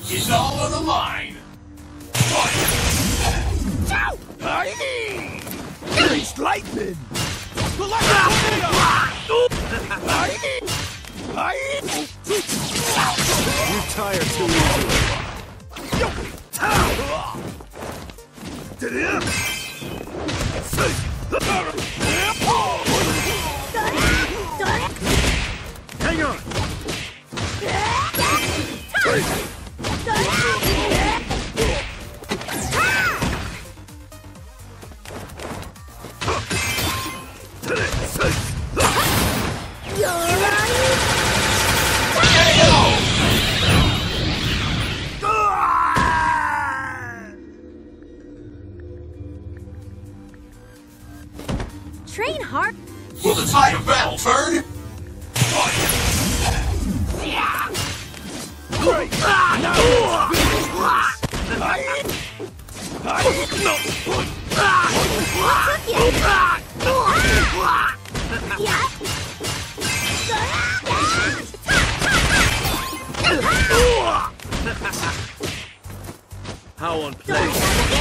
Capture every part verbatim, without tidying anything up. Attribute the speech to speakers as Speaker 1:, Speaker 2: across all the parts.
Speaker 1: It's all on the line.
Speaker 2: Greased lightning! You tire too easily. Hang on!
Speaker 3: Train hard.
Speaker 1: Will the tide of battle turn?
Speaker 2: Great! Now how unpleasant!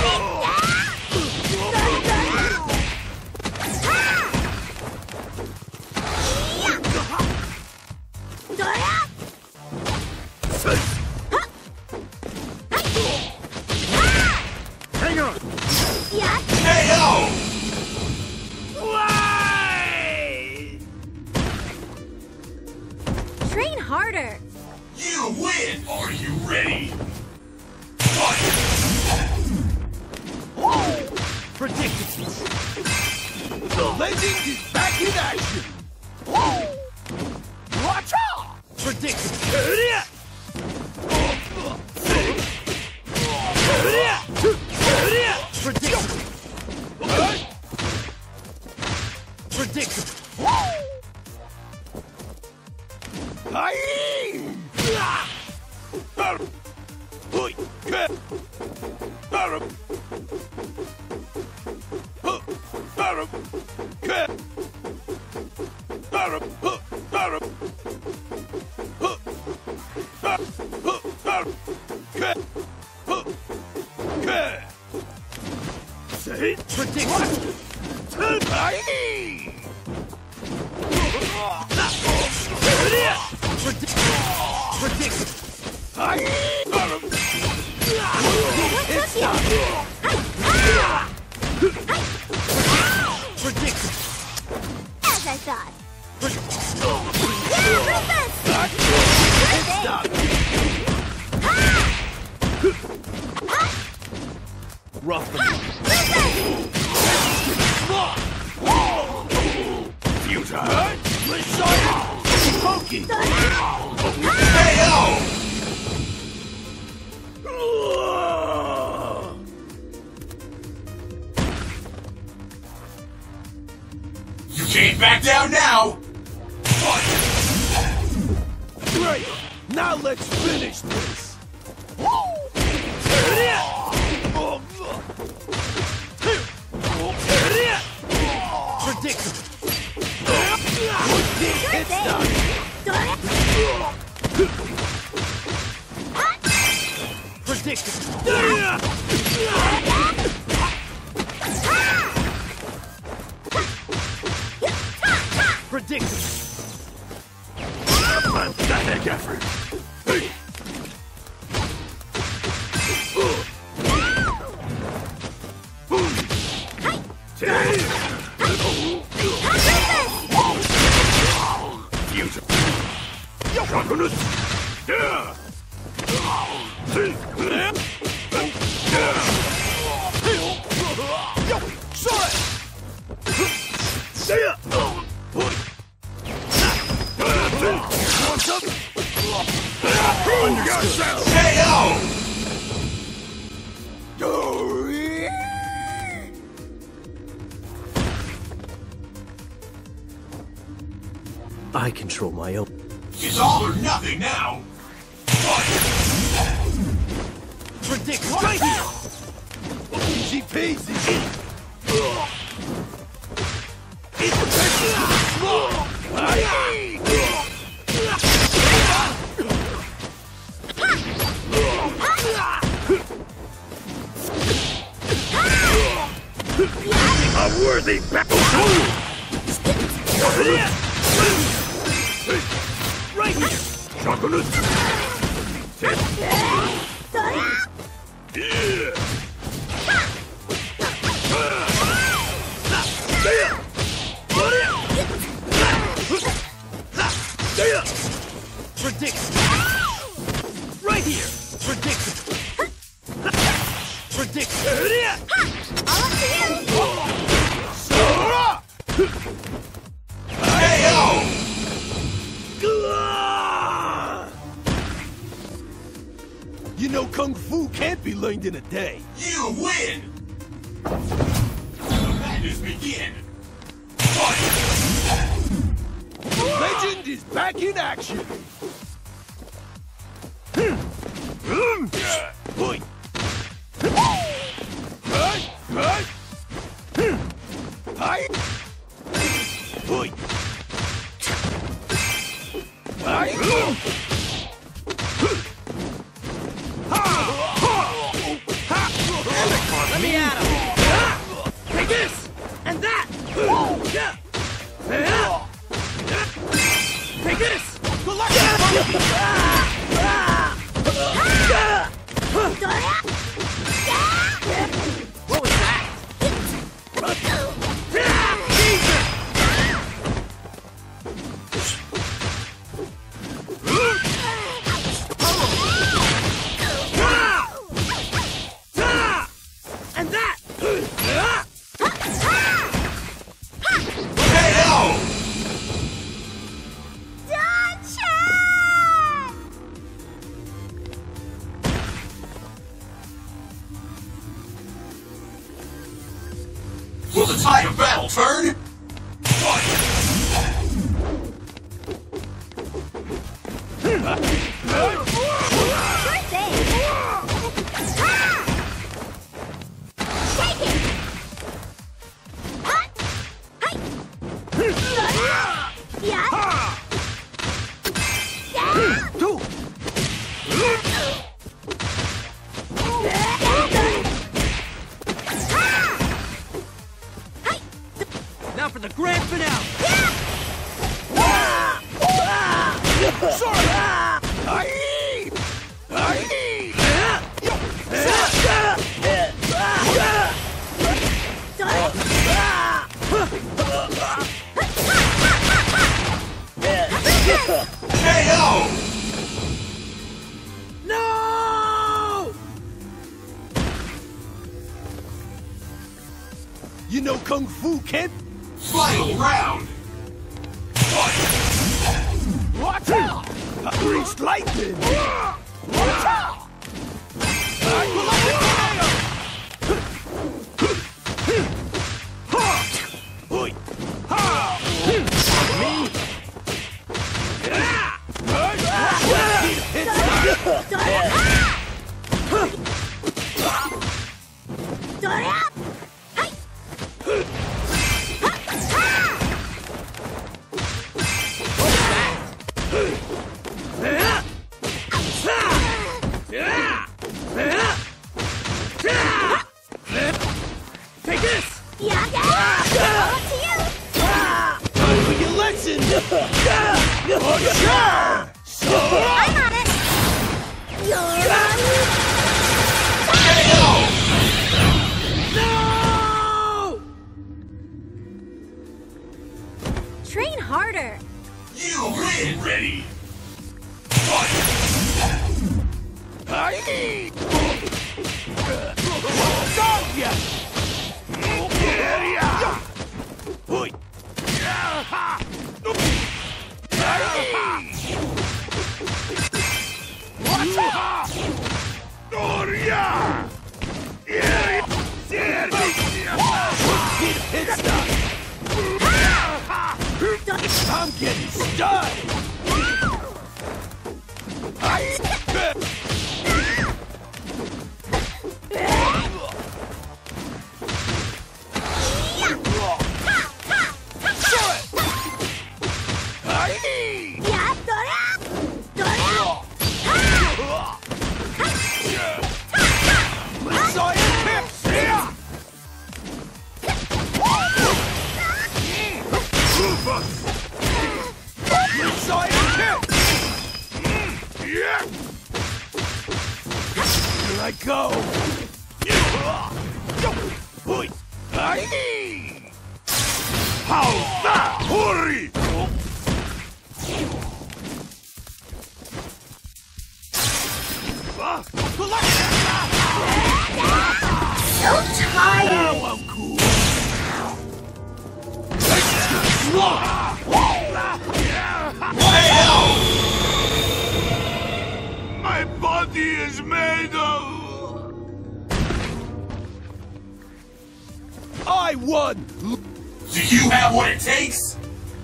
Speaker 2: Hang on!
Speaker 1: K O!
Speaker 3: Train harder.
Speaker 1: You win! Are you ready?
Speaker 2: Predicted! The legend is back in action! Watch out! Predicted! Predicted! Predicted! Say predicted! Predicted! Predicted!
Speaker 3: As I thought.
Speaker 2: Rough.
Speaker 1: Future!
Speaker 2: Smoking!
Speaker 1: K O! You can't back down now!
Speaker 2: Great! Now let's finish this! Predicted! It's done! Predicted! Predicted! Pathetic effort! I control my own.
Speaker 1: It's all or nothing now!
Speaker 2: Predict right here! Easy peasy! Worthy battle. Right here. Chocolate. Predict. Right here. Predict. Predict. You know, Kung Fu can't be learned in a day.
Speaker 1: You win! The madness begin! Fight!
Speaker 2: Legend is back in action! Boy! Hi! Boy! Let me at him! Take this! And that! Take this! Good luck! What was that? And that!
Speaker 1: Will the tide of battle turn?
Speaker 2: Now for the grand finale! Sorry! Aye! Aye!
Speaker 1: K O!
Speaker 2: No! You know Kung Fu can't...
Speaker 1: Final round! Fight!
Speaker 2: Watch out! Greased lightning! Watch out! Take this!
Speaker 3: Yeah, yeah! On to you!
Speaker 2: Time for your lesson!
Speaker 3: I'm on it! You're on!
Speaker 2: No!
Speaker 3: Train harder!
Speaker 1: You win! Ready! Fight!
Speaker 2: Aye! Go, ya! Hoi! Watch out! Doria! Hit stop! I'm getting started! go! How's that? Hurry!
Speaker 3: So tired.
Speaker 2: Now I'm cool. My body is made of... I won!
Speaker 1: Do you have what it takes?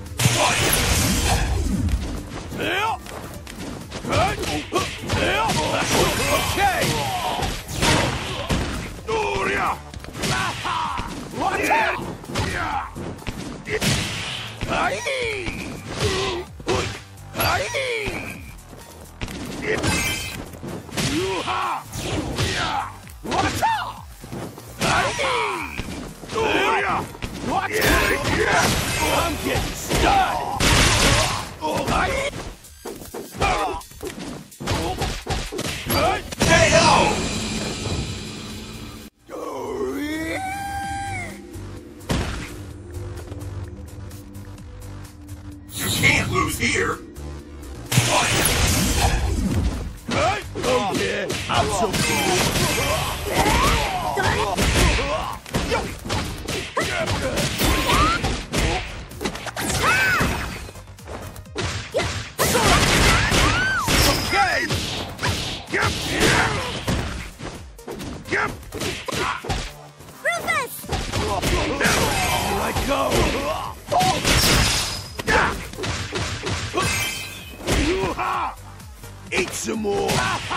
Speaker 2: Okay! Watch out! I'm getting stunned!
Speaker 1: K O! You can't lose here!
Speaker 2: Oh yeah, I'm so cool! Okay! Yep! Yep!
Speaker 3: Rufus!
Speaker 2: Here I go! Eat some more!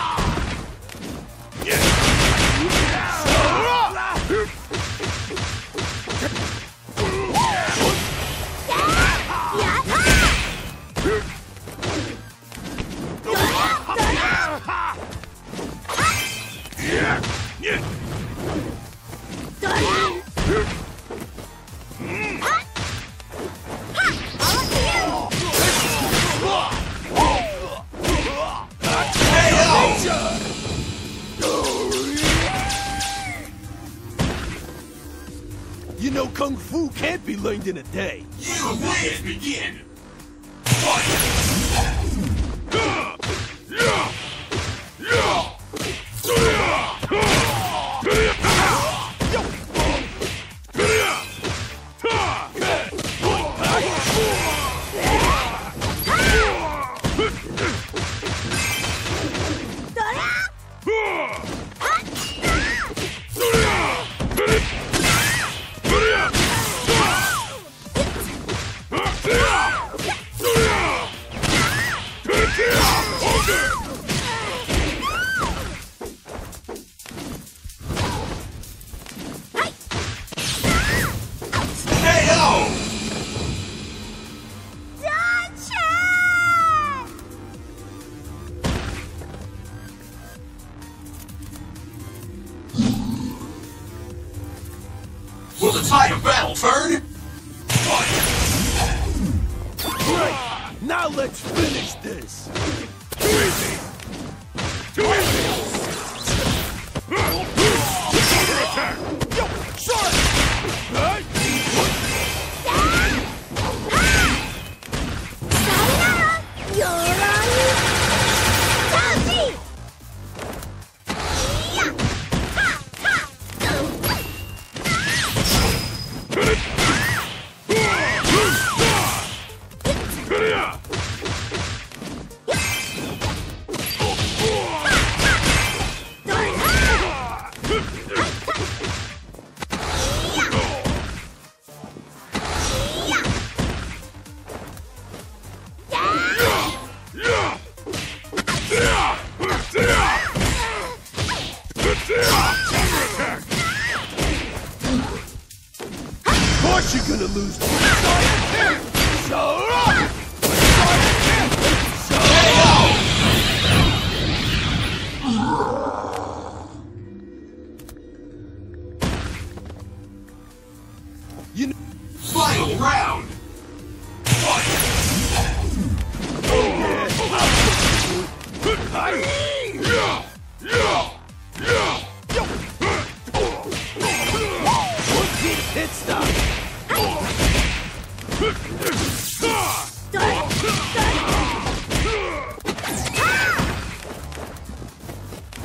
Speaker 2: You know, Kung Fu can't be learned in a day.
Speaker 1: You win! Begin! Will the tide of battle turn?
Speaker 2: Great! Now let's finish this! Too easy! Too easy! Counterattack! Yo! Shot! Right? Of course you're gonna lose. So up! So you know,
Speaker 1: Final round!
Speaker 2: oh yeah. Yeah, yeah, yeah.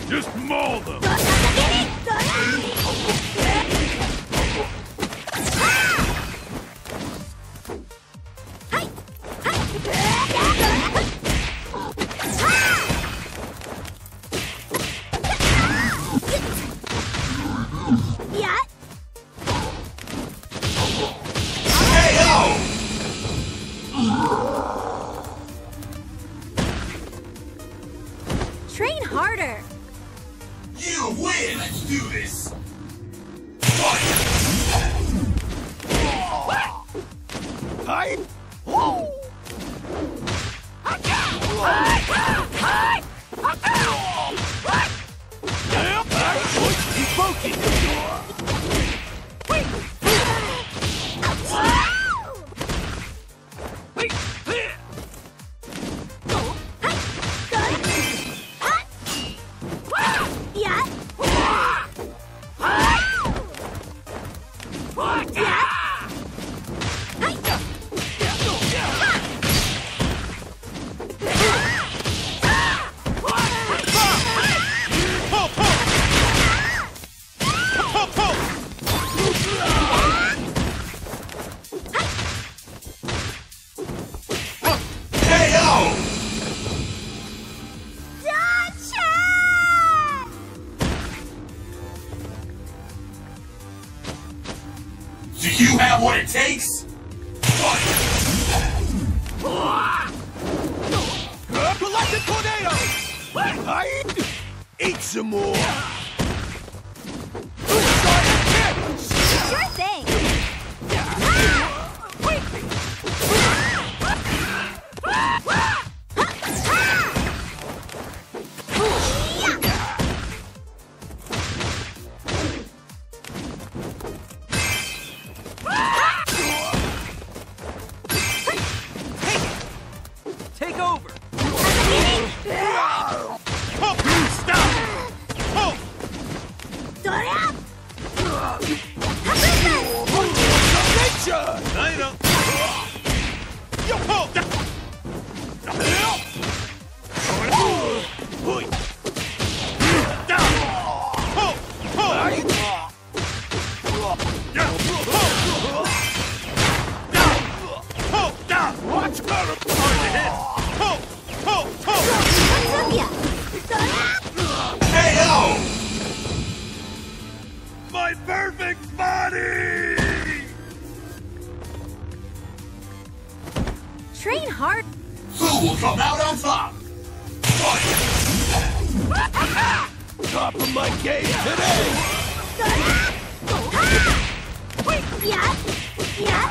Speaker 2: Just maul them!
Speaker 3: Train harder!
Speaker 1: You win! Let's do this!
Speaker 2: Fight!
Speaker 1: Do you have what it takes?
Speaker 2: Galactic tornado! I eat some more!
Speaker 3: Sure thing!
Speaker 2: Take over! My perfect body!
Speaker 3: Train hard!
Speaker 1: Who will come out on top?
Speaker 2: Top of my game today!
Speaker 3: Yeah! Yeah!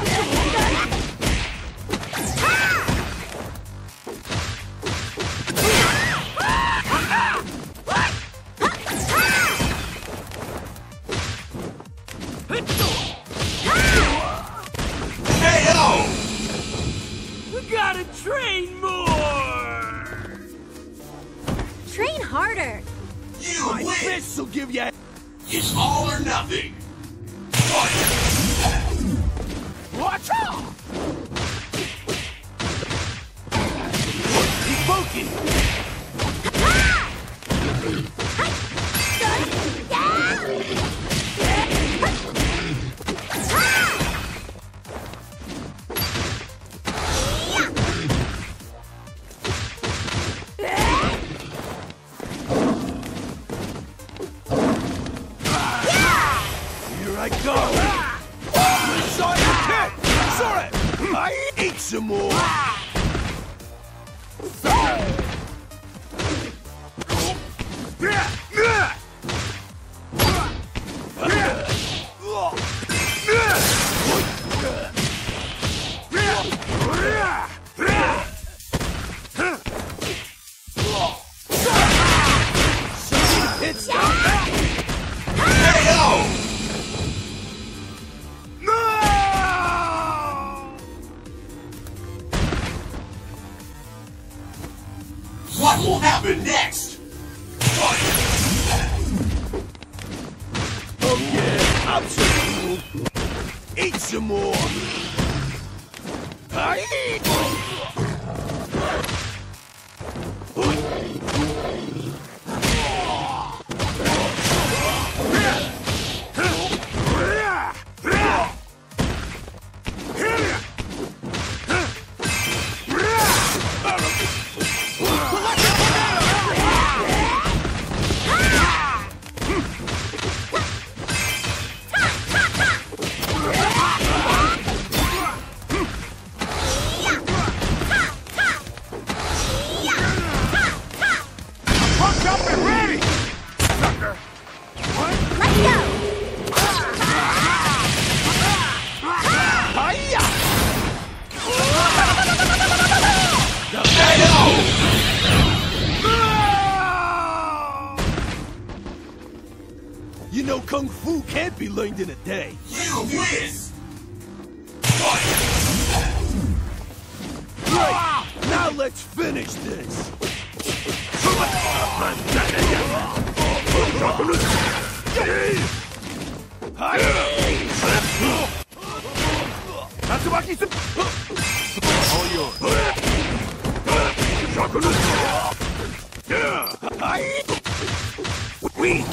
Speaker 2: Gotta train more!
Speaker 3: Train harder!
Speaker 1: You
Speaker 2: My
Speaker 1: win!
Speaker 2: fists will give you...
Speaker 1: It's all or nothing!
Speaker 2: Watch out! Evoking! Here I go! Sonic kick! Sorry! I eat some more! It's
Speaker 1: What will happen next?
Speaker 2: Oh yeah, I'm so cool. Eat some more. I eat.
Speaker 4: You know Kung Fu can't be learned in a day.
Speaker 1: You win!
Speaker 4: Right, now let's finish this. All yours. Weak.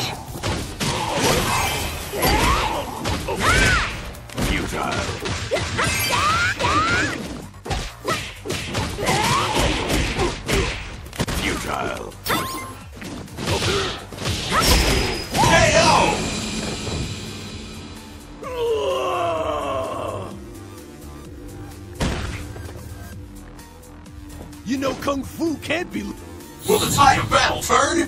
Speaker 4: Futile. Futile.
Speaker 1: K O!
Speaker 4: You know Kung Fu can't be...
Speaker 1: Will the tide of battle turn?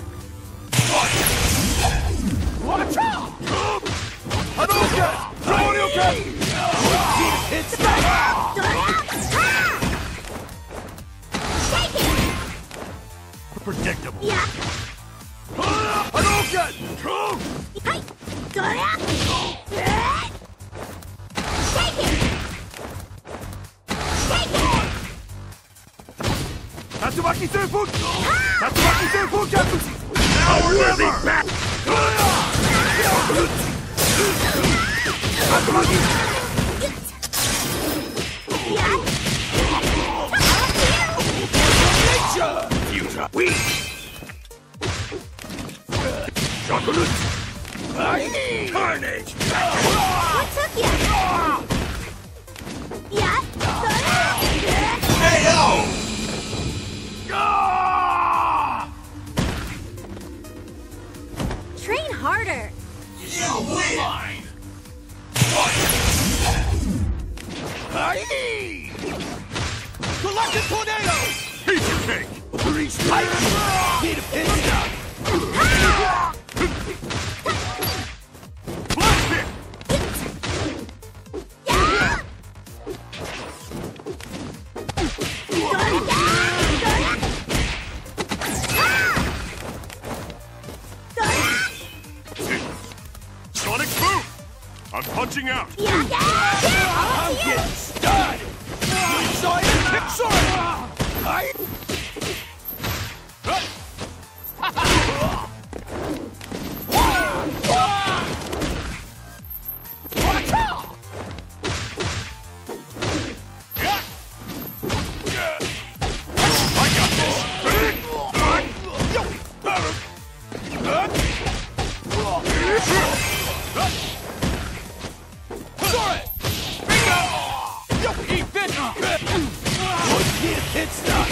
Speaker 4: Watch out! Hadouken! Hadouken! Hit stop! Predictable.
Speaker 3: Yeah.
Speaker 4: Hadouken!
Speaker 3: Hey. Shake it. Shake it.
Speaker 4: Tatsumaki Senfu! Tatsumaki Senfu Jatsushi!
Speaker 1: Now or never!
Speaker 4: Tatsumaki!
Speaker 3: Yeah.
Speaker 4: Nature! Future! Weak! Chocolate! Carnage!
Speaker 3: What took you? Yeah.
Speaker 1: K O!
Speaker 3: Train harder.
Speaker 1: You win!
Speaker 4: Galactic Tornado! Piece of cake! Three strikes! Need a pit stop! Blast it! Sonic boom! I'm punching out! I'm getting started! Sonic Pixar! I... Watch out! I got this! Sorry! Bingo! Yo, eat this! Let's get a pit stop!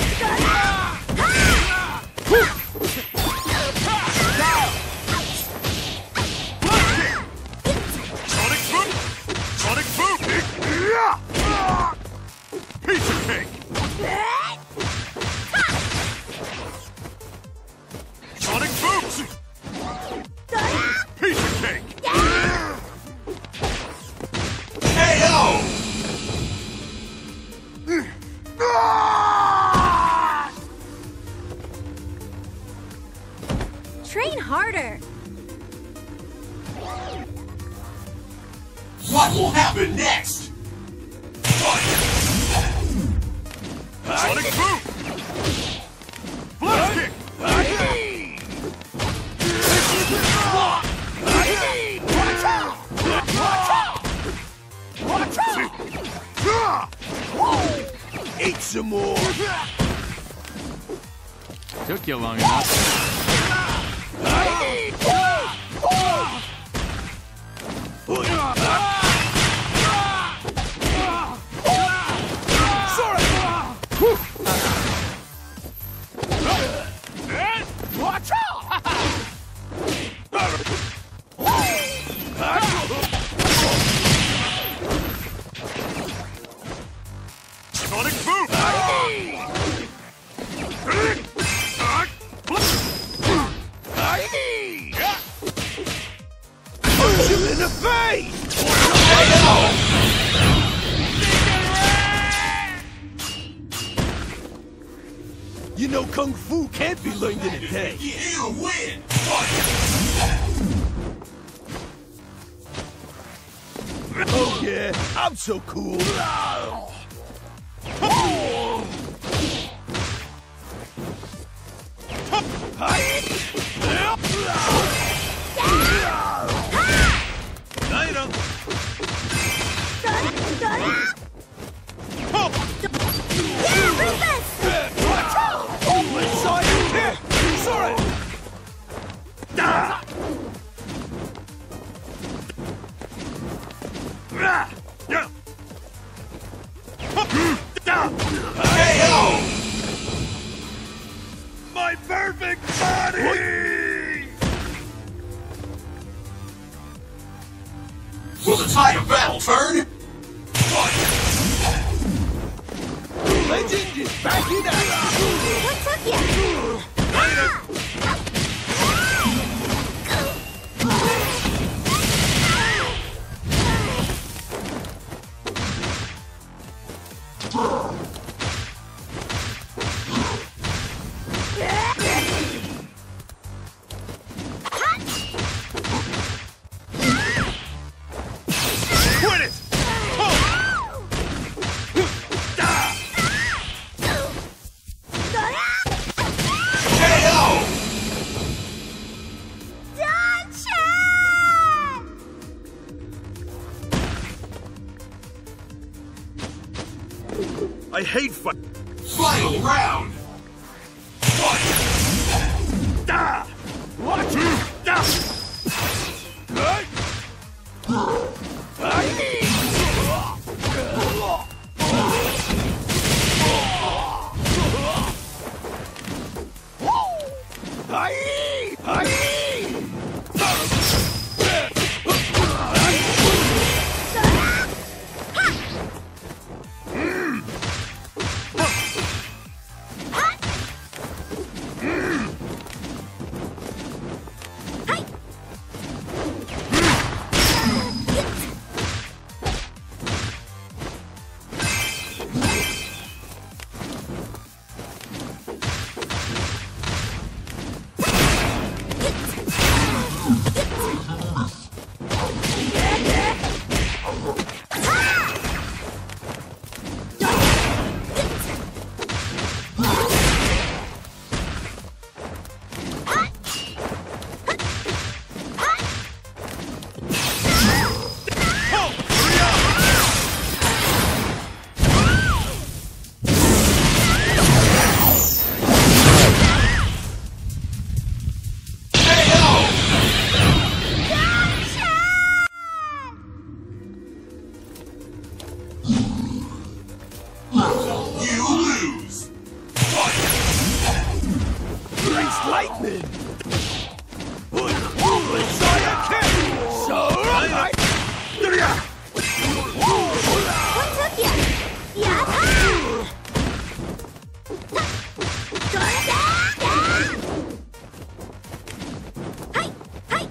Speaker 4: Sonic boom! Sonic boom! Piece of cake! Sonic boots! Piece of cake!
Speaker 1: K O!
Speaker 3: Train harder.
Speaker 1: What will happen next?
Speaker 4: Sonic boom! Blast kick! Watch out! Watch out! Watch out! Eat some more!
Speaker 2: Took you long enough.
Speaker 4: Watch out! Sonic boom! Punch him in the face! You know Kung Fu can't be learned in a day.
Speaker 1: You win!
Speaker 2: I'm so cool.
Speaker 4: My perfect body!
Speaker 1: Will the tide of battle turn?
Speaker 2: Legend is back in action!
Speaker 3: What took you?
Speaker 4: Quit it! I hate fight.
Speaker 1: Final round!
Speaker 4: Da! What? Da! Good?
Speaker 2: Lightning! Messiah King! So right!
Speaker 3: What took you? Yeah. Hey, hey.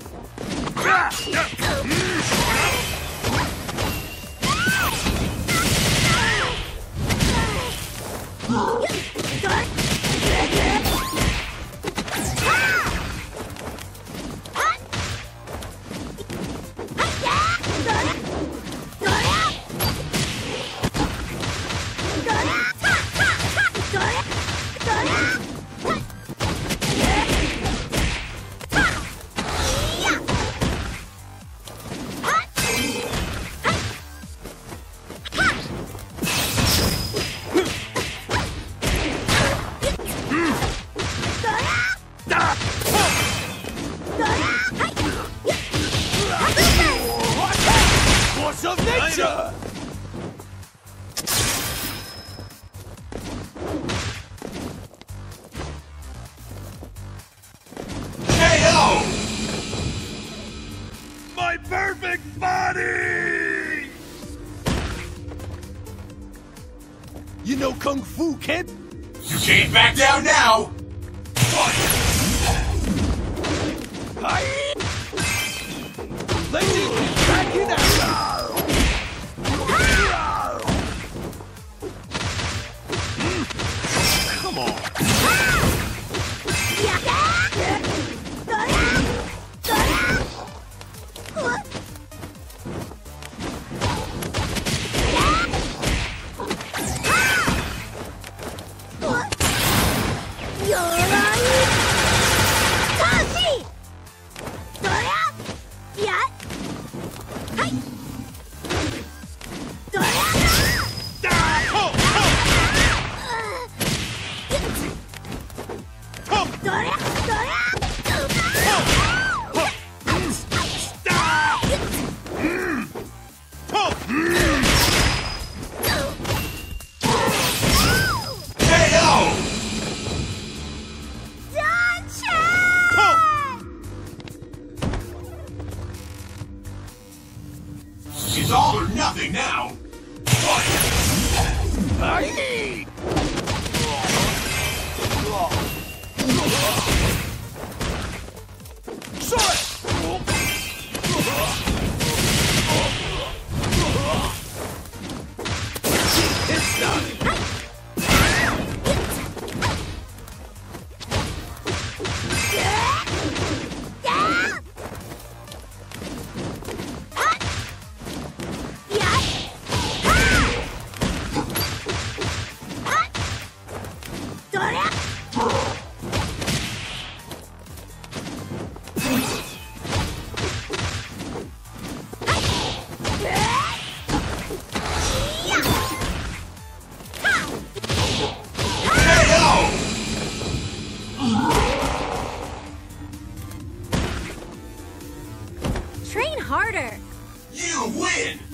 Speaker 2: Force of nature!
Speaker 1: K O!
Speaker 4: My perfect body!
Speaker 2: You know Kung Fu, kid?
Speaker 1: You can't back down now!
Speaker 2: Legend is back in action! Come on!
Speaker 1: It's all or nothing now.
Speaker 4: Aye. It's done.
Speaker 3: Train harder.
Speaker 1: You win!